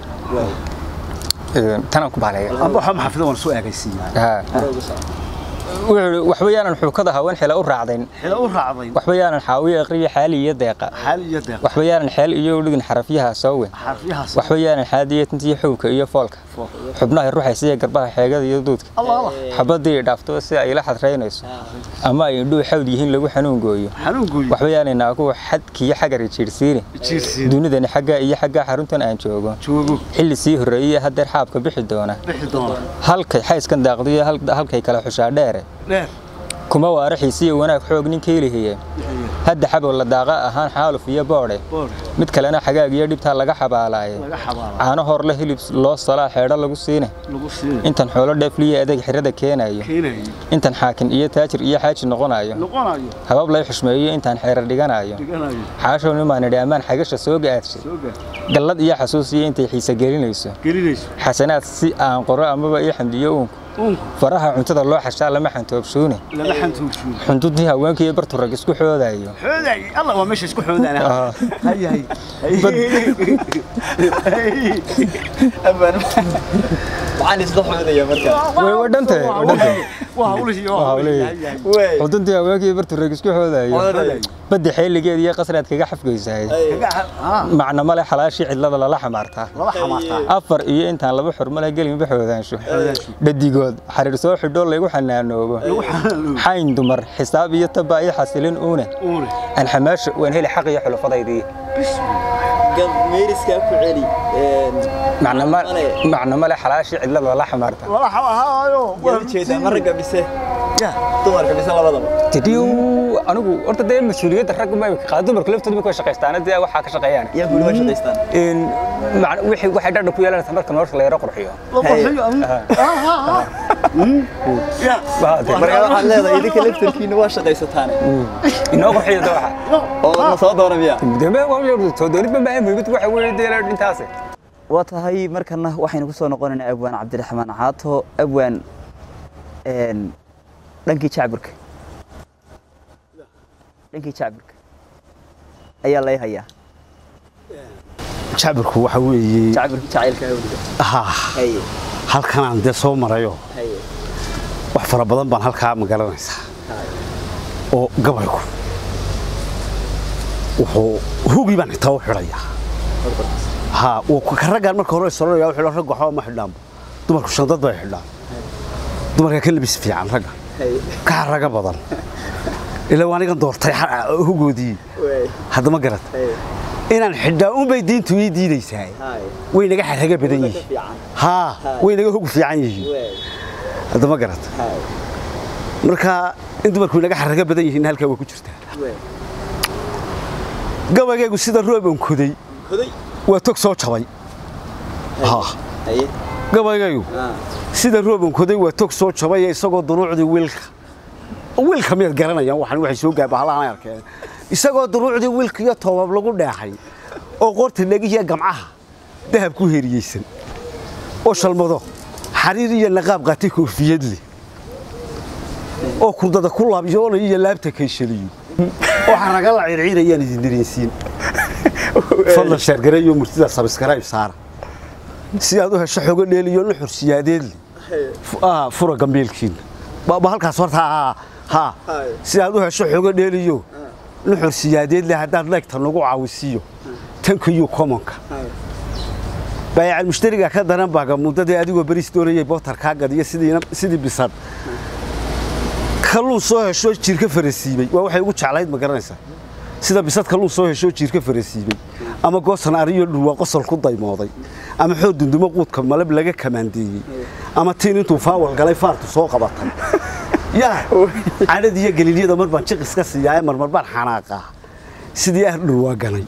تناكم عليه أبو حما حفظه ونسوء أجسي ها وحبيانا نحوكدها وين حلا أورعدين حلا أورعدين وحبيانا نحاول أقري حالي دقيقة حالي دقيقة وحبيانا الحال إيو لقن حرفيها سوي حرفيها سوي وحبيانا الحادية تنتي حوك إيو فولك حبناها الروح يسيا قربها حاجة يدودك الله الله حبدي دافتو سي إلى حد رينيس أما يدو حاول يهين لو حنون جويو حنون جويو وحبيانا ناكو حد كي حجر يشيرسيني يشيرسيني دون ذا حاجة إيه حاجة حرونتن أنشوجو شوجو حل سيه الرئية هدر حابك بحدونا بحدونا هلك حيس كان داقضية هلك هلك كلا حشار داره دار كما وارحيسي وناك حوق نكيلي هي هاد حب ولا داقة أهان حاله فيها بوري مد كلنا حاجة جديد بتاع لقى حبالاي أنا هور له اللي الله صلاة حيرا لقو سينه أنت نحول دفلية أديك حرده كينا أيه أنت حاكن إيه تاجر إيه حاجة نقنا أيه حباب لا يحشمية أنت حيرا دجانا أيه حاشوا لما ندمان حاجة سوق أتش قلت إيه حسوسية أنت حيس جرين ليسه حسنات سي عن قراءة ما بقى حمد يوم faraha cuntada loo xashaa lama xantoobsoone lama xantoobsoone xundudii haweenkii bartu rag isku xoodayo xooday Allah waa meesha isku xoodana hay hay aban waxaan isla xoodaya marka way wadantay wadantay waa hawlihii waa hawlihii way xundudii haweenkii bartu rag isku xoodayo badi xilligeed iyo qasraad kaga xafgeysaay macna male xalaashi cidlada la xamaarta la xamaarta afar iyo intaan laba xurmala gelin baxoodaansho dhadigo حرير سو حدول ليغو حنانوبو حين دمر حساب iyo tabay xasilin uune an xamaash waan heli xaq iyo xulufadaydi gab meeriska ku celi macna ma macna ma la xalaashi cidlada la xamaarta wala xawaayo waan jeedaa marga bise ya dumarka bise labadaba tidiyo anigu horta day mas'uuliyadda rag ma qaado dumarka laftooda ka shaqeystaan dee waxa ka shaqeeyaan yaa guul waa shaqeystaan in macna wixii waxa dhadhan ku yeelanaysa marka nolosha la yara qurxiyo qurxiyo ya marka waxaad leedahay idinka laftarkiina waa shaqeysataan inoo qurxiyo waxa oo ma soo doonaya dambe waa yar soo doonid ma muhiimad waxa weeyay intaas waa tahay markana waxaynu ku soo noqonaynaa abwaan Cabdiraxmaan Caato abwaan een dhankii shacabka dhankii shacabka ayaa la hayaa shacabku waxa weeye shacabka jacaylka ha hay halkan aan de soo marayo hay wax fara badan baan halka ma garanaysaa oo gabayku wuxuu hugi baan inta u xidhaya ha uu ka ragaan marka hore soo raayo wuxuu rag waxa ma xidhaan dumarku shandad bay xidhaan dumarka ka labis fiican raga ka raga badan ila waanigan doortay hugoodii hadda ma garat inaan xidhaa un bay diintu ii diidaysaa way naga xaraga badan yihiin ha way naga hugu fiican yihiin hadda ma garat marka in dumarku naga xaraga badan yihiin halka way ku jirtaa gabaygu sida roob aan kuday waa tog soo jabay ha gabaygu sida roob aan kuday waa tog soo jabay isagoo duruucdii wiilka wiilka mid garanayaan waxaan waxay soo gaabahalahan arkeen isagoo duruucdii wiilka iyo toobab lagu dheexay oo qorta lagiya gamcaha dahab ku heeriyeysan oo shalmado xariir iyo naqaab qaati koofiyad leh oo kurdada ku laabyoona iyo laabta ka shaliyo oo xaraga la circiirayaan idin direensiin fadlan shargareeyo murtida subscribe saar si aad u hesho xogo dheeliyo nuxur siyaadeed ah fura gambeelkiin ba halkaas horta ha si aad u hesho xogo dheeliyo nuxur siyaadeed leh hadaad leegta nagu caawisiyo tankiyo commonka bay'al mushtariga ka daran baaga mudada adigoo baris doonayay bootar ka gadiyo sidii sidii bisad kalluun soo hesho jirka farasiibay waa waxay ugu jeclayd ma garanaysaa sida bisad kalluun soo hesho jirka farasiibay ama goosan ariyo dhulwa qosol ku daymooday ama xoog dundumo quudka malab laga kamaandeeyay ama tiin intuu faawal galay faartu soo qabatay yaa caadadiya galiliyada mar baan jiq iska siiyay mar mar baan xanaaqa sidii ah dhulwa ganay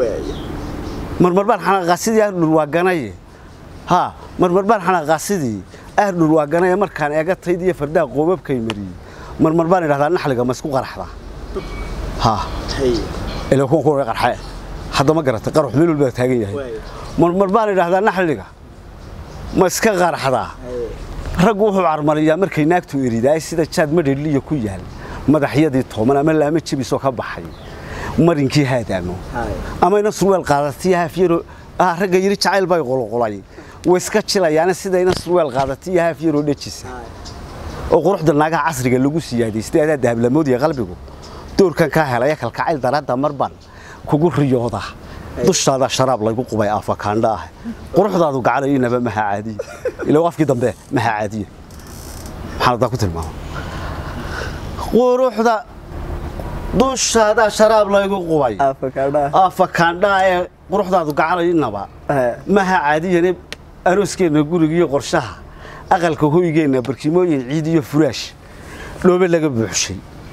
mar mar baan xanaaqa sidii ah dhulwa ganay ha mar mar baan xanaaqa sidii ah dhulwa ganay markaan eega taydiya fardaa qoobabkay mariyay mar mar baan iraahdaa naxliga ma isku qaraxda ha ila ku ku qarxay hadda ma garatay qarux meel walba taagan yahay mar mar baan iraahdaa naxliga ma iska qaraxda rag wuxuu armariyaa markay naagtu iriday sida jaad madheliyo ku yaal madaxyadii tooman ama laama jibiso ka baxay marinkii haadaano ama ina surweel qaadatay hafyaro ah rag yiri jacayl bay qolqolay way iska jilayaan sida ina surweel qaadatay hafyaro dhajisa oo quruxda naga casriga lagu siyaadaystay aad dahablamood iyo qalbigu doorkan ka helay kalkacayl darada marban kugu riyooda dushaada sharaab lagu qubay afakaanda ah quruxdaadu gacanayna ma caadi ila wafki dambe ma caadi maxaad ku tilmaamo quruxda dushaada sharaab lagu qubay afakaanda afakaanda ee quruxdaadu gacanayna ma caadi arooskeena guriga iyo qorshaha aqalka hooygeena barkimooyin ciid iyo furaash dhoobe laga buuxshay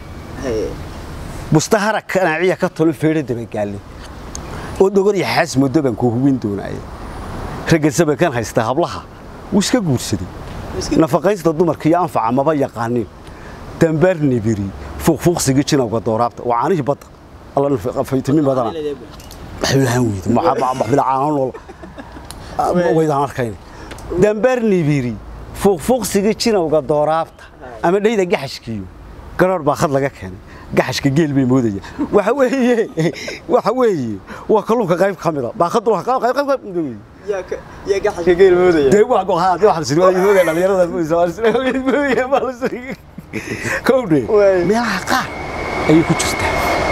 mustahara kanaaciya ka tolo feere dabagaali oo dogor iyo xaas muddo baan ku hubin doonaa raga sabakan haysta hablaha wuu iska guursaday nafaqaysta dumarka iyo anfaca maba yaqaanin dambar nibiri fuuqfuuqsiga jinawga dooraabta waanihi bad alla nafaqaytimi badana xulahan weyd maxaba maxbila caano weydaan arkay dambar nibiri fuuqfuuqsiga jinawga dooraabta ama dhayda gaxashkiyo garoor baa khad laga keenay gaxashka geel bay moodaya waxa weeye waxa weeye waa kalluunka qayb kamida baa khad wax qayb qayb moodaya يا ك يا جحش كيل موديا ده واحد هذا واحد سيروا يموديا لا يرى ده سوار سيروا يموديا مالس كودي ما حقا أي كوتشتا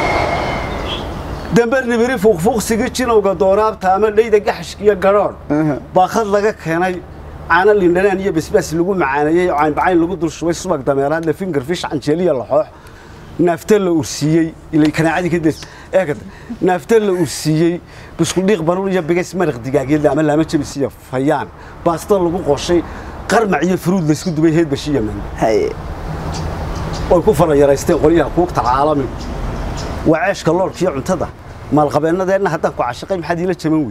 دمبرني بري فوق فوق سجتشنا وقدوراب تامل ليه ده جحش كيا قرار باخذ لك هنا أنا اللي ندنا نيجي بس بس لقوا معانا يجي عين بعين لقوا دول شوي سمك دميران ده فينجر فيش عن شليه اللحوح نفتل أرسيي اللي كان عادي كده إيه كده نفتل أرسيي بس كل دقيقة بنقول يا بجس مرق دقيقة ده عمل لما تشبي سيا فيان بس طلع لقوا قشي قرن معي فرود بس كده بيهد بشيء من هاي والكفر يا رئيستين قليها كوكت العالمي وعاش كلور كي عنتده ما القبلنا ده إنها حتى كعشقين محد يلا تموي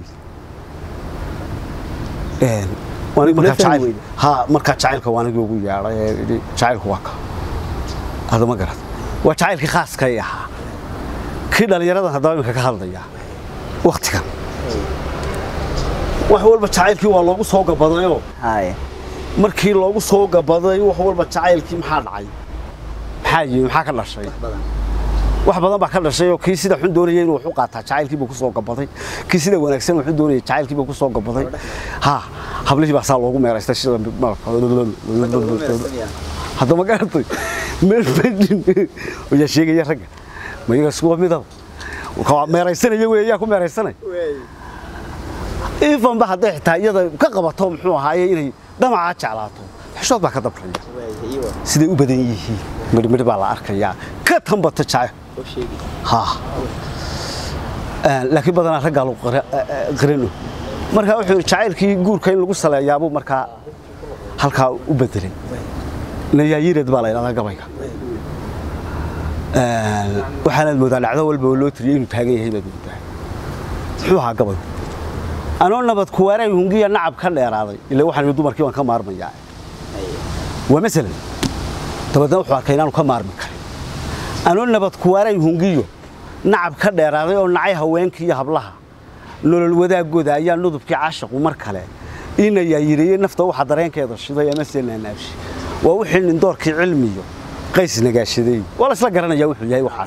إيه وأنا مركب شعيل ها مركب شعيل كوانا جوجو يا شعيل كواك هذا ما قرأت وشعيل خاص كيها كده اللي يرده هذا منك كهذا يا وقت كان وحول بشعيل كي والله وصوق بدايو هاي مركي الله وصوق بدايو وحول بشعيل كي محل عاي حاجة محاك الله شيء wax badan baa ka dhashay oo kii sida xun doonayay inuu wuxuu qaataa jacaylkiiba ku soo gabaday kii sida wanaagsan wuxuu doonayay jacaylkiiba ku soo gabaday ha hablihii baa saa loogu meeraystay sida hadda ma gaartay meel badin oo ya sheegay ragga ma iga soo midab ka meeraysanaya weeyaa ku meeraysanay ifan ba haday xitaa iyada ka qabato muxuu ahaayay inay damaca jeclaato xishood baa ka dabraya sidee u badan yihiin midmid baa la arkayaa ka tambata jacay ha laakiin badana ragga lagu qarino marka wuxuu jacaylkii guurka in lagu saleeyaabo marka halka u bedelay nayaayirad baa la ilaalaa gabayga ee waxaana moodaa dhacdo walba loo tiriyay inuu taagan yahay bad moodaa wuxuu ahaa gabay anoo nabad ku waray hungiya nacab ka dheeraaday ilaa waxaan dumarkii waan ka maarmayaa waa mesela tabadna wuxuu arkay inaan ka maarmi karin anoo nabad ku waray hungiyo nacab ka dheeraaday oo nacay haweenkii iyo hablaha nolol wadaagooda ayaa nudubkii caashaqu mar kale in ay yiriyeen nafta waxa dareenkeeda shiday ama seenaanaashi waa wixii nin doorkii cilmiyo qays nagaashaday wala isla garanaya wuxuu yahay waxaas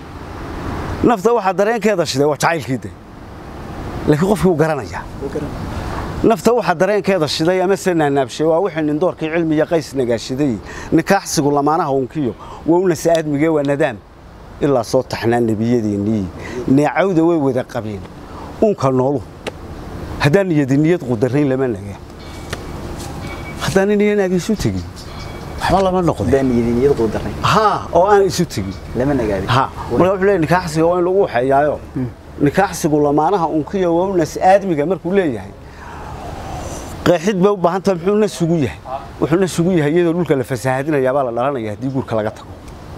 nafta waxa dareenkeeda shiday waa jacaylkiida laakiin qofkii uu garanaya nafta waxa dareenkeeda shiday ama seenaanaabshay waa wixii nin doorkii cilmiyo qays nagaashaday nikaaxsigu lamaanaha unkiyo waa una saadmige waa nadaam ilaa soo taxnaan nabiyadeenii neecawda way wada qabeen unka noolu haddaan niyad niyad qudarayn lama naga haddaan niyad isu tagin waxba lama noqdo haddaan niyad niyad qudarayn ha oo aan isu tagin lama nagaadi ha marka wuxuu leeyahay nikaaxsiga waa in lagu waxayaayo nikaaxsigu lamaanaha unkiyo waa una saadmiga markuu leeyahay qeexid baa u baahan tahay muxuu na sugu yahay wuxuu na sugu yahay iyadoo dhulka la fasaahadinayaa baa la dhalanaya haddii guurka laga tago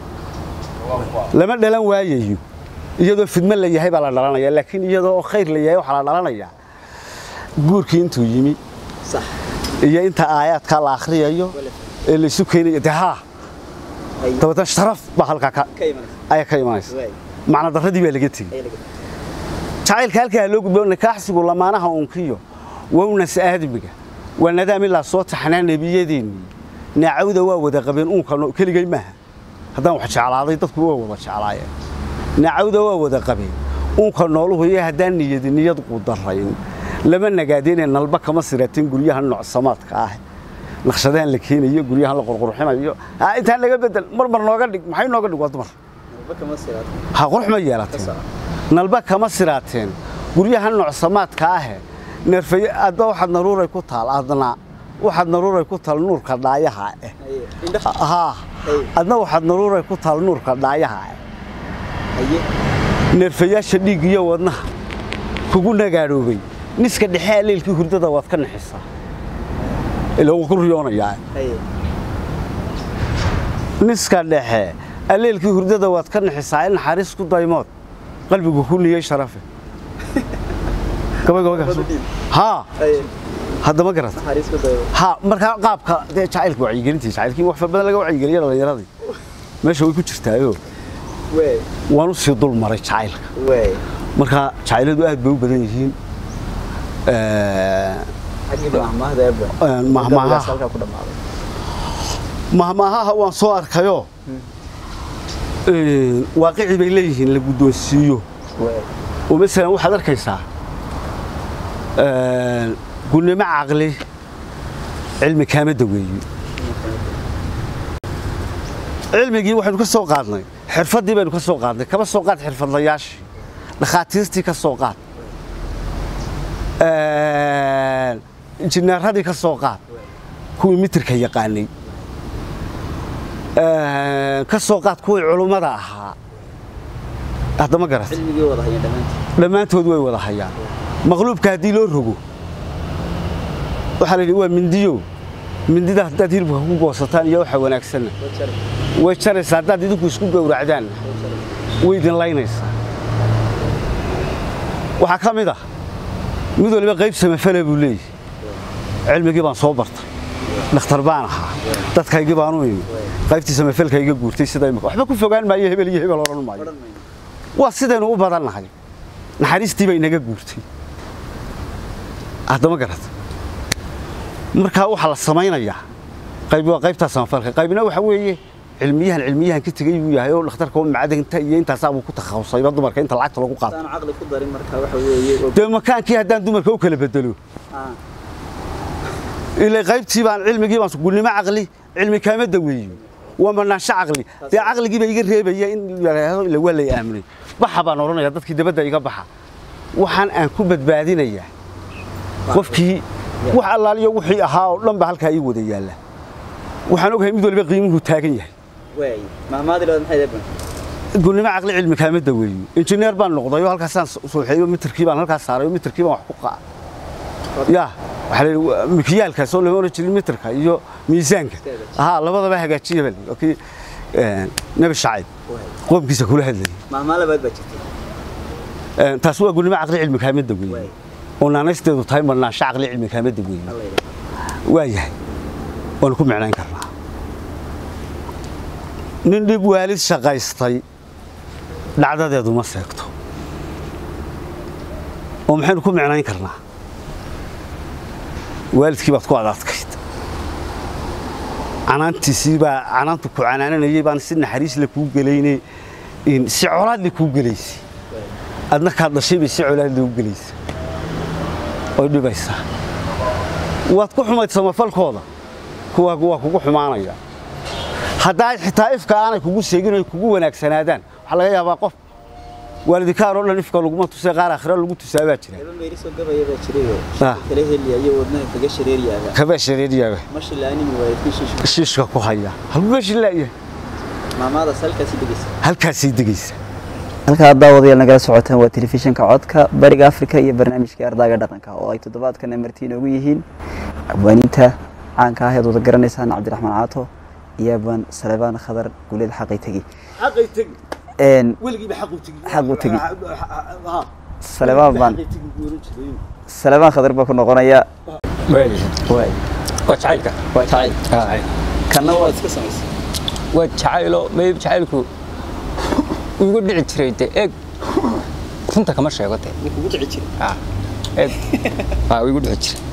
lama dhalan waayayo iyadoo fidma la yahay baa la dhalanaya laakiin iyadoo khayr la yahay waxa la dhalanaya guurkii intuu yimi sax iyo inta aayaadka la akhriyayo ee la isu keenayo daha tabatan sharaf baa halka ka ay ka imanaysa macna daradii baa laga tagay jacaylka halka loo gudbo nikaaxsigu lamaanaha unkiyo wauna saadmiga waa nadaam ilaa soo taxnaan nabiyadeenii naacawda waa wada qabeen unka keligay maaha haddaan wax jeclaaday dadku waa wada jeclaayeen naacawda waa wada qabeen unka nooluhu iyo haddaan niyad niyad qudarayn lama nagaadeen nalba kama siratin guryaha noocsamaadka ah naqshadaan la keenayo guryaha la qorqorxinayo ha inta laga bedel marmar nooga dhig maxay nooga dhig waa dumar nalba kama siratin ha qurux ma yeelateen nalba kama siratin guryaha noocsamaadka ah neerfay adoo waxaad naruuray ku taal adna waxaad naruuray ku taal nuurka dhaayaha ah ha adna waxaad naruuray ku taal nuurka dhaayaha aye neerfayaasha dhiig iyo wadnaha kugu nagaadhoobay niska dhexe leelkii hurdada waad ka naxisaa ilaa uu ku riyoonayaa aye niska dhexe leelkii hurdada waad ka naxisaa in xariis ku daymood qalbigu ku niyay sharafe gabay gabay ha aye hadda ma garat xariis ku dayo ha marka qaabka jacaylku wacyi gelintii jacaylkii wax badan laga wacyi geliyo dhalinyarada meesha way ku jirtaayo way waanu sii dul maray jacaylka way marka jacayladu aad bay u badan yihiin ee xagii mahmaahda eeba mahmaaha halka ku dhamaaday mahmaaha waan soo arkayo ee waaqici bay leeyihiin la guddoonsiiyo way oo mesela waxaad arkaysaa ee gudnimo caqli cilmi kaama daweeyo cilmigii waxaynu ka soo qaadnay xirfadii baynu ka soo qaadnay kaba soo qaad xirfadlayaashii dhakhaatiirtii ka soo qaad ee injineeradii ka soo qaad kuwii mitirka yaqaanay ee ka soo qaad kuwii culimada ahaa hadda ma garat cilmigii wada hayeen dhamaantii dhammaantood way wada hayaan maqluubka haddii loo rogo waxa la yidhi waa mindiyo mindida haddaad hilibka ku goosataan iyo waxa wanaagsan way jaraysaa haddaad idinku isku gowracdaan way idin laynaysaa waxaa ka mid ah mid waliba qayb samafale buu leeyahay cilmigii baan soo bartay dhakhtar baan ahaa dadkaygii baan u imi qaybtii samafalka iga guurtay sida imika waxba ku fogaan maayo hebel iyo hebel odhan maayo waa sidaynu u badannahay naxariistii bay inaga guurtay haddama garata marka waxa la samaynayaa qayb waa qaybta samafalka qaybna waxa weeye cilmiyahan cilmiyahan ka tagay uu yahay oo dhakhtarka oo macdanta iyo intaas abu ku takhasusay dumarka inta lacagta lagu qaato aan aqli ku darin marka waxa weeye de makaankii haddaan dumarka u kala bedelo ah إلى غيبتي بان علمي جيبان سقول لي ما عقلي علمي كامل دوي وما نشع عقلي ده عقلي جيب يجري بيا إن اللي ولا يأمني baxa baan oranayaa dadkii dabadda iga baxa waxaan aan ku badbaadinayaa qofkii wax allaaliyo wixii ahaa oo dhan ba halkaa ii wada yaala waxaan ogahay mid walba qiimuhu taagan yahay way maamaadi loo maxay deeban gulnimo caqli cilmi kaamada weeyo injineer baan noqday oo halkaas aan soo xeeyo mitirkii baan halkaas saaray mitirkii baan wax ku qaa ya waxa la mikiyaalka soo loo jirin mitirka iyo miisaanka aha labadaba hagaajiye bal okay ee nabi shacayb qoomkiisa kula hadlay maamaala baad bajitay taas waa gulnimo caqli cilmi kaamada weeyo oo naanaysteedu tahay marnaa caqli cilmi kaamada weeyo waayahay waan ku macnaan karnaa nin dib waalid shaqaystay dhacdadeedu ma seegto oo maxaynu ku macnaan karnaa waalidkii baad ku adadkayd canaantiisii baa canaantu ku canaananayay baan si naxariis la kuu gelaynay in si colaad la kuu gelaysay adna ka dhashay bay si colaad la kuu gelaysay oo dhibaysa waad ku xumayd samafalkooda kuwa kuwa kugu xumaanaya hadda xitaa ifka aanay kugu sheegin ay kugu wanaagsanaadaan waxa laga yaabaa qof waalidka oo dhan ifka lagu ma tusay qaar akhira lagu tusaabaa jira eba meeri soo gabaya baa jiray kale heliyayo wadnaha kaga shareeriyaga kaga shareeriyaga mashi laanimi way fiishish shishka ku haya halka shilaaya maamada salkaasi degaysa halkaas degaysa halka daawadayaal nagala socotaan waa telefishinka codka bariga Afrika iyo barnaamijka ardayga dhaqanka oo ay toddobaadkan martiin ugu yihiin abwaaninta caanka ah ee wada garanaysan Cabdiraxmaan Caato iyo ban Salebaan Khadar guleed xaqay tagi xaqay tagi een waligi xaqu tagi xaqu tagi ha Salebaan ban Salebaan Khadar ba ku noqonaya way way waa jacaylka waa jacayl haa kana waa iska sameysay waa jacaylo may jacaylku ugu dhici jiray de eeg runta kama sheego te ugu dhici jiray haa eeg haa ugu dhici jiray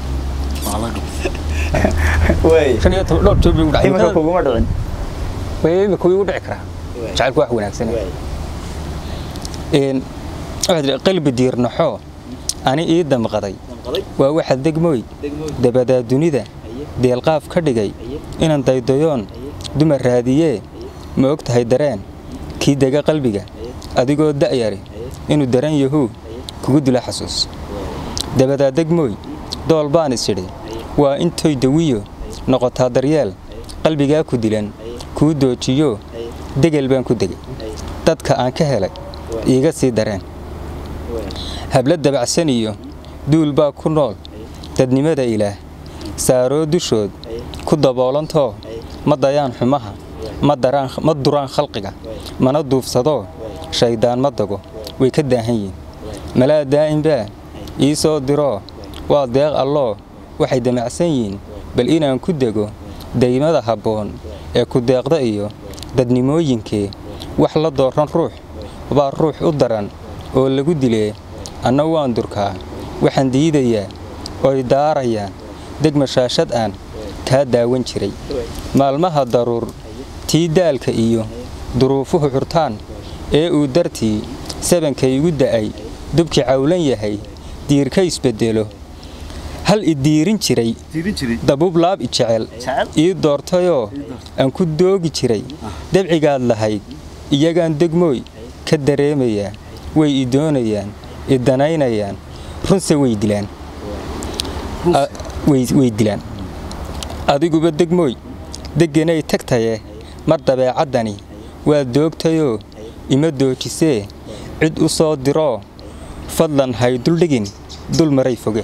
way kan iyo toban dhowr joob ugu dhacay imika kugu dhicin way imika ugu dhici karaa jacaylku wax wanaagsan een waxa qalbi diirnaxo ani ii damqaday waa waxa degmooy dabada dunida deelqaaf ka dhigay inaan daydayoon dumar raadiyee ma og tahay dareen kii daga qalbiga adigoo da'yari inuu daran yahu kugu dila xasuus dabada degmooy dool baan isidhi waa intoy dawiyo noqotaa daryeel qalbigaa ku dilan kuu doojiyo degel baan ku degay dadka aan ka helay iiga sii dareen habla dabacsan iyo duul baa ku nool dadnimada ilaah saaroo dushood ku daboolantoo ma dayaan xumaha ma daraan ma duraan khalqiga mana duufsado shaydaan ma dago way ka daahan yihiin malaa daa'im baa ii soo diro waa deeq alloo waxay damacsan yihiin bal inaan ku dego daymada habboon ee ku deeqda iyo dadnimooyinkee wax la dooran ruux baa ruux u daran oo lagu dilee anna waan durkaa waxaan diidayaa oy daarayaan degmashaashad aan kaa daawan jiray maalmaha daruur tii daalka iyo duruufuhu xurtaan ee uu dartii sabankay igu da'ay dubkii cawlan yahay diirka isbedelo hal i diirin jiray dabub laab i jecel ii doortayoo aan ku doogi jiray dabcigaad lahayd iyagaan degmooy ka dareemayaa way i doonayaan i danaynayaan runse way dilaan way dilaan adiguba degmooy deganay tagtaye mar dabeecaddani waa doogtayoo ima doojisee cid u soo diroo fadlan hay duldhigin dul maray foge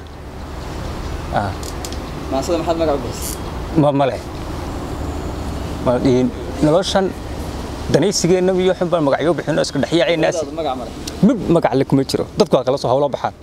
maasada maxaad magac u bixisay ma male ma in noloshan danaysigeenna iyo xubban magacyo bixino iska dhaxyaacaynaas magac male mid magac la kuma jiro dadku waa kala soo hawlo baxaan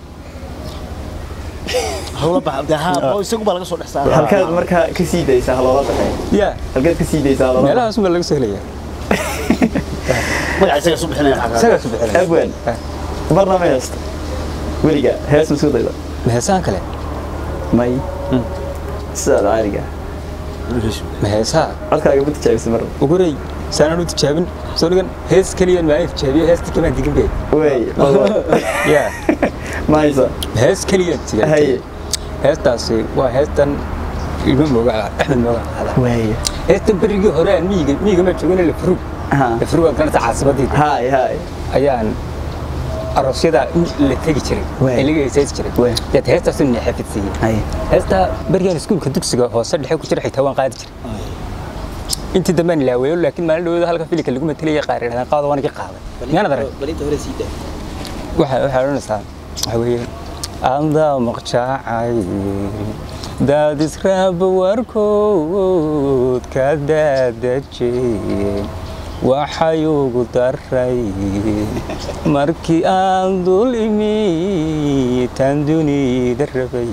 hawlo baxda ha oo isagu baa laga soo dhaxsaa halkaad marka ka sii daysaa haloola baxay ya halkaad ka sii daysaa haloola meelahaas ma laga soo helaya magac isaga soo bixinaya xaqa isaga soo bixinaya abwan barnaamij weliga hees masoo dayda meesaan kale may sida caadiga meesa halkaaga mid tijaabisay mar uguray saananu tijaabin soo dhigan hees kaliya ma ay tijaabiyo heesta kama digin bay way ya maysa hees kaliya tijaabin hay heestaasi waa heestan ilmo mooga Axmed mooga way heestan berigii hore aan miyiga miyiga ma joogin la furug dafruga kanata caasimadii هاي هاي ayaan aroosyada la tagi jiray ee laga heesays jiray dad heesta sun xafidsiin هاي heesta barigan iskuulka dugsiga hoose dhexe ku jira xitaa waan qaadi jiray intii dambe la weeyo laakiin maalin dhawada halka filika lagu mataliyay qaarina qaado waan ka qaaday yana daray balinta hore siida waxa waxa oranaysaa waxa weeye anda maqjaacay dad israab warkood ka daadajeen waxay ugu daray markii aan dul imi tan dunida rabay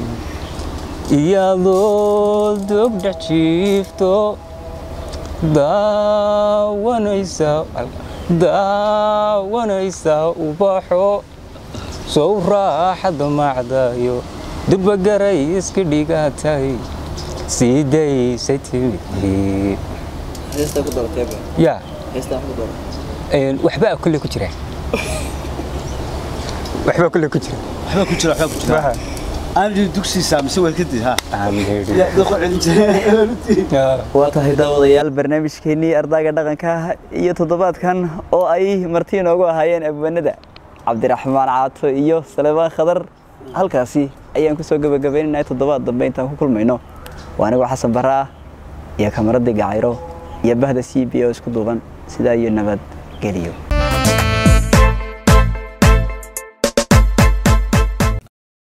iyadoo dog dhajiifto daawanaysa daawanaysa ubaxo soo raaxada macdayo durba garay iska dhigatay sidaysay timi heesta ku doortay ya heesta ku doortay een waxba kulli ku jira waxba kulli ku jira waxba ku jira waxba ku jira aan dugsi saamse walkadii ha aamin ya doqo celin jiray waa tahay daawadayaal barnaamijkeenii ardayga dhaqanka iyo toddobaadkan oo ay marti inoogu ahaayeen abwanada cabdiraxmaan caato iyo Salebaan Khadar halkaasi ayaan ku soo gabagabeynaa toddobaad dambe intaan ku kulmayno waa aniga Xasan Barra iyo kamarada Gacayro iyo bahda C B O isku duuban sida iyo nabad geliyo